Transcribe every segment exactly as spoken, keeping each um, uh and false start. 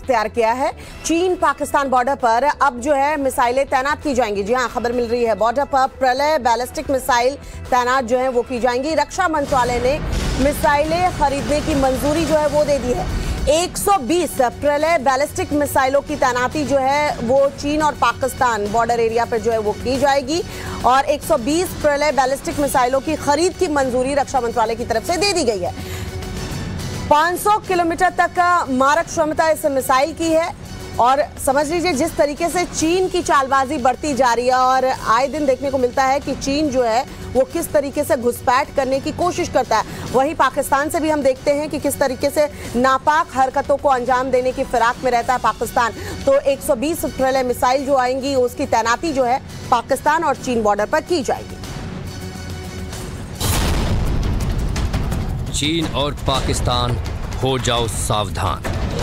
तैयार किया है। चीन पाकिस्तान बॉर्डर पर अब जो है मिसाइलें तैनात की जाएंगी। जी हाँ, खबर मिल रही है बॉर्डर पर प्रलय बैलिस्टिक मिसाइल तैनात जो है वो की जाएंगी। रक्षा मंत्रालय ने मिसाइलें खरीदने की मंजूरी जो है वो दे दी है। एक सौ बीस प्रलय बैलिस्टिक मिसाइलों की तैनाती जो है वो चीन और पाकिस्तान बॉर्डर एरिया पर जो है वो की जाएगी और एक सौ बीस प्रलय बैलिस्टिक मिसाइलों की खरीद की मंजूरी रक्षा मंत्रालय की तरफ से दे दी गई है। पाँच सौ किलोमीटर तक का मारक क्षमता इस मिसाइल की है और समझ लीजिए जिस तरीके से चीन की चालबाजी बढ़ती जा रही है और आए दिन देखने को मिलता है कि चीन जो है वो किस तरीके से घुसपैठ करने की कोशिश करता है, वहीं पाकिस्तान से भी हम देखते हैं कि किस तरीके से नापाक हरकतों को अंजाम देने की फिराक में रहता है पाकिस्तान। तो एक सौ बीस प्रलय मिसाइल जो आएंगी उसकी तैनाती जो है पाकिस्तान और चीन बॉर्डर पर की जाएगी। चीन और पाकिस्तान, हो जाओ सावधान।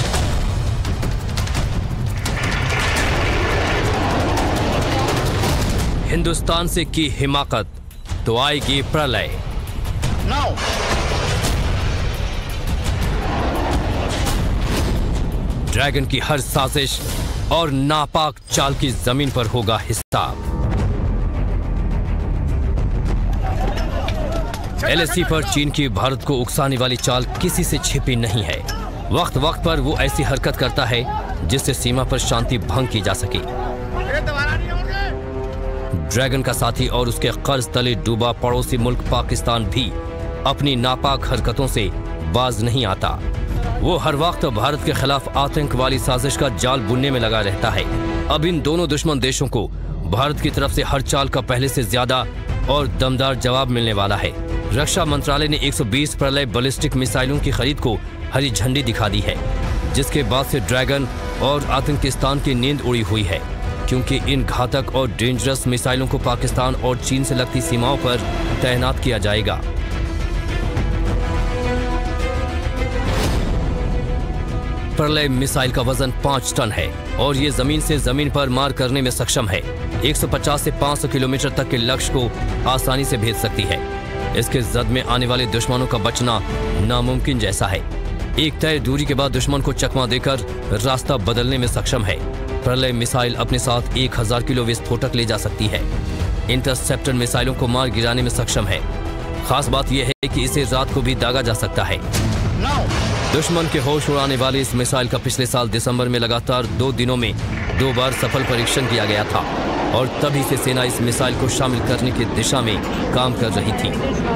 हिंदुस्तान से की हिमाकत तो आएगी प्रलय। no. ड्रैगन की हर साजिश और नापाक चाल की जमीन पर होगा हिसाब। एलएसी पर चीन की भारत को उकसाने वाली चाल किसी से छिपी नहीं है। वक्त वक्त पर वो ऐसी हरकत करता है जिससे सीमा पर शांति भंग की जा सके। ड्रैगन का साथी और उसके कर्ज तले डूबा पड़ोसी मुल्क पाकिस्तान भी अपनी नापाक हरकतों से बाज नहीं आता। वो हर वक्त भारत के खिलाफ आतंक वाली साजिश का जाल बुनने में लगा रहता है। अब इन दोनों दुश्मन देशों को भारत की तरफ से हर चाल का पहले से ज्यादा और दमदार जवाब मिलने वाला है। रक्षा मंत्रालय ने एक सौ बीस प्रलय बैलिस्टिक मिसाइलों की खरीद को हरी झंडी दिखा दी है, जिसके बाद से ड्रैगन और आतंकिस्तान की नींद उड़ी हुई है, क्योंकि इन घातक और डेंजरस मिसाइलों को पाकिस्तान और चीन से लगती सीमाओं पर तैनात किया जाएगा। प्रलय मिसाइल का वजन पाँच टन है और ये जमीन से जमीन पर मार करने में सक्षम है। एक सौ पचास से पाँच सौ किलोमीटर तक के लक्ष्य को आसानी से भेज सकती है। इसके जद में आने वाले दुश्मनों का बचना नामुमकिन जैसा है। एक तय दूरी के बाद दुश्मन को चकमा देकर रास्ता बदलने में सक्षम है। प्रलय मिसाइल अपने साथ एक हजार किलो विस्फोटक ले जा सकती है। इंटरसेप्टर मिसाइलों को मार गिराने में सक्षम है। खास बात यह है कि इसे रात को भी दागा जा सकता है। दुश्मन के होश उड़ाने वाले इस मिसाइल का पिछले साल दिसंबर में लगातार दो दिनों में दो बार सफल परीक्षण किया गया था और तभी से सेना इस मिसाइल को शामिल करने की दिशा में काम कर रही थी।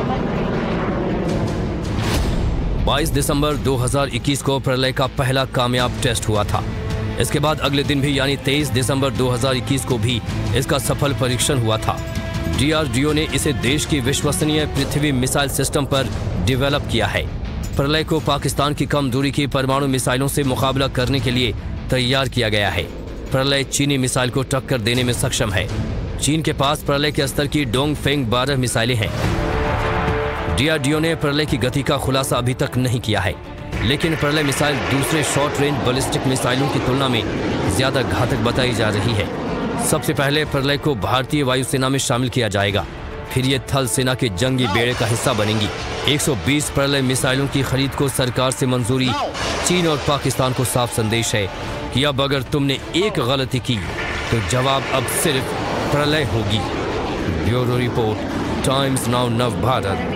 बाईस दिसंबर दो हज़ार इक्कीस को प्रलय का पहला कामयाब टेस्ट हुआ था। इसके बाद अगले दिन भी यानी तेईस दिसंबर दो हज़ार इक्कीस को भी इसका सफल परीक्षण हुआ था। डीआरडीओ ने इसे देश की विश्वसनीय पृथ्वी मिसाइल सिस्टम पर डेवलप किया है। प्रलय को पाकिस्तान की कम दूरी की परमाणु मिसाइलों से मुकाबला करने के लिए तैयार किया गया है। प्रलय चीनी मिसाइल को टक्कर देने में सक्षम है। चीन के पास प्रलय के स्तर की डोंगफेंग बारह मिसाइलें हैं। डीआरडीओ ने प्रलय की गति का खुलासा अभी तक नहीं किया है, लेकिन प्रलय मिसाइल दूसरे शॉर्ट रेंज बैलिस्टिक मिसाइलों की तुलना में ज्यादा घातक बताई जा रही है। सबसे पहले प्रलय को भारतीय वायुसेना में शामिल किया जाएगा, फिर ये थल सेना के जंगी बेड़े का हिस्सा बनेंगी। एक सौ बीस प्रलय मिसाइलों की खरीद को सरकार से मंजूरी चीन और पाकिस्तान को साफ संदेश है कि अब अगर तुमने एक गलती की तो जवाब अब सिर्फ प्रलय होगी। ब्यूरो रिपोर्ट, टाइम्स नाउ नव भारत।